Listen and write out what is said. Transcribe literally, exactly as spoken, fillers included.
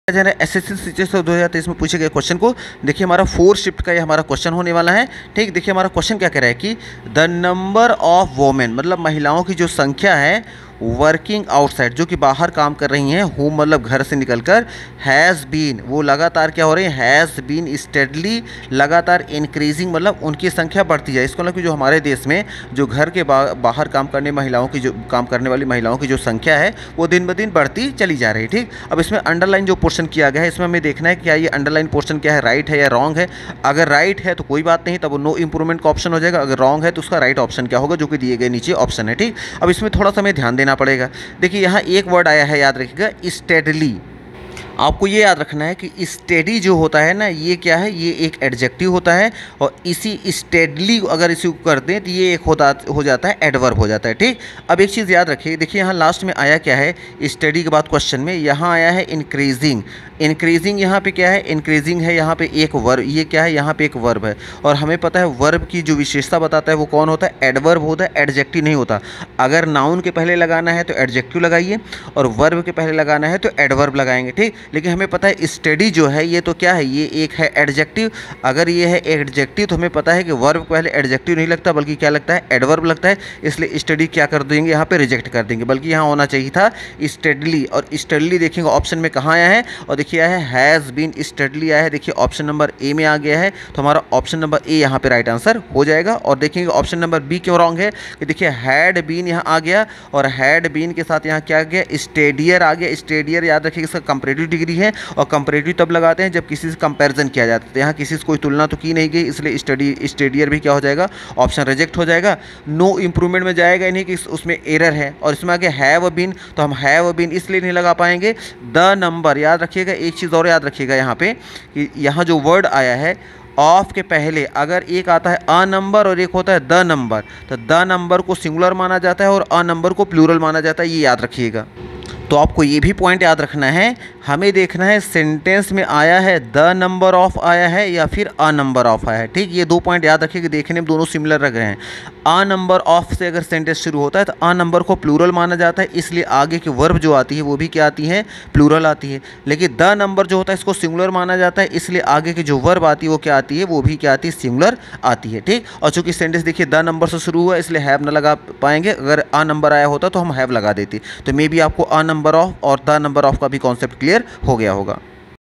जरा एसएससी सीचे से दो हज़ार तेईस में पूछे गए क्वेश्चन को देखिए, हमारा फोर शिफ्ट का ये हमारा क्वेश्चन होने वाला है। ठीक, देखिए हमारा क्वेश्चन क्या कह रहा है कि द नंबर ऑफ वोमेन, मतलब महिलाओं की जो संख्या है वर्किंग आउटसाइड, जो कि बाहर काम कर रही हैं, होम मतलब घर से निकलकर, हैज़ बीन, वो लगातार क्या हो रही है, हैज़ बीन स्टेडली, लगातार इंक्रीजिंग, मतलब उनकी संख्या बढ़ती जाए। इसको मतलब कि जो हमारे देश में जो घर के बा, बाहर काम करने महिलाओं की जो काम करने वाली महिलाओं की जो संख्या है वो दिन ब दिन बढ़ती चली जा रही है। ठीक, अब इसमें अंडरलाइन जो पोर्शन किया गया है, इसमें हमें देखना है क्या ये अंडरलाइन पोर्शन क्या है, राइट है या रॉन्ग है। अगर राइट है तो कोई बात नहीं, तब नो इंप्रूवमेंट का ऑप्शन हो जाएगा। अगर रॉन्ग है तो उसका राइट ऑप्शन क्या होगा, जो कि दिए गए नीचे ऑप्शन है। ठीक, अब इसमें थोड़ा सा हमें ध्यान देना पड़ेगा। देखिए यहाँ एक वर्ड आया है, याद रखिएगा, स्टेडली। आपको ये याद रखना है कि स्टेडी जो होता है ना, ये क्या है, ये एक एडजेक्टिव होता है, और इसी स्टेडली अगर इसी को कर दें तो ये एक होता हो जाता है एडवर्ब हो जाता है। ठीक, अब एक चीज़ याद रखिए, देखिए यहाँ लास्ट में आया क्या है, स्टेडी के बाद क्वेश्चन में यहाँ आया है इंक्रीजिंग। इंक्रीजिंग यहाँ पे क्या है, इंक्रीजिंग है यहाँ पे एक वर्ब, ये क्या है, यहाँ पे एक वर्ब है, और हमें पता है वर्ब की जो विशेषता बताता है वो कौन होता है, एडवर्ब होता है, एडजेक्टिव नहीं होता। अगर नाउन के पहले लगाना है तो एडजेक्टिव लगाइए, और वर्ब के पहले लगाना है तो एडवर्ब लगाएंगे। ठीक, लेकिन हमें पता है स्टडी जो है ये तो क्या है, ये एक है एडजेक्टिव। अगर ये है एडजेक्टिव तो हमें पता है कि वर्ब पहले एडजेक्टिव नहीं लगता बल्कि क्या लगता है, एडवर्ब लगता है। इसलिए स्टडी क्या कर देंगे, यहाँ पे रिजेक्ट कर देंगे, बल्कि यहाँ होना चाहिए था स्टडली। और स्टडली देखेंगे ऑप्शन में कहाँ आया है, और देखिए आया है हैज़ बीन स्टडली आया है, देखिए ऑप्शन नंबर ए में आ गया है, तो हमारा ऑप्शन नंबर ए यहाँ पे राइट आंसर हो जाएगा। और देखेंगे ऑप्शन नंबर बी क्यों रॉन्ग है, कि देखिए हैड बीन यहाँ आ गया, और हैड बीन के साथ यहाँ क्या आ गया, स्टेडियर आ गया। स्टेडियर याद रखिएगा इसका कंपैरेटिव डिग्री है, और कंपैरेटिव तब लगाते हैं जब किसी से कंपैरिजन किया जाता है। तो यहाँ किसी से कोई तुलना तो की नहीं गई, इसलिए स्टडी स्टेडियर भी क्या हो जाएगा, ऑप्शन रिजेक्ट हो जाएगा। नो इंप्रूवमेंट में जाएगा नहीं कि उसमें एरर है, और इसमें आगे हैव बीन, तो हम हैव बीन इसलिए नहीं लगा पाएंगे। द नंबर याद रखिएगा, एक चीज़ और याद रखिएगा यहाँ पे कि यहाँ जो वर्ड आया है ऑफ के पहले अगर एक आता है अ नंबर और एक होता है द नंबर, तो द नंबर को सिंगुलर माना जाता है और अ नंबर को प्लूरल माना जाता है, ये याद रखिएगा। तो आपको ये भी पॉइंट याद रखना है, हमें देखना है सेंटेंस में आया है द नंबर ऑफ आया है या फिर अ नंबर ऑफ आया है। ठीक, ये दो पॉइंट याद रखिए कि देखने में दोनों सिमिलर लग रहे हैं। अ नंबर ऑफ से अगर सेंटेंस शुरू होता है तो अ नंबर को प्लूरल माना जाता है, इसलिए आगे की वर्ब जो आती है वो भी क्या आती है, प्लूरल आती है। लेकिन द नंबर जो होता है इसको सिंगुलर माना जाता है, इसलिए आगे की जो वर्ब आती है वो क्या आती है, वो भी क्या आती है, सिंगुलर आती है। ठीक, और चूंकि सेंटेंस देखिए द नंबर से शुरू हुआ इसलिए हैव न लगा पाएंगे, अगर अ नंबर आया होता तो हम हैव लगा देते, तो मे बी आपको अ नंबर ऑफ और द नंबर ऑफ का भी कॉन्सेप्ट क्लियर हो गया होगा।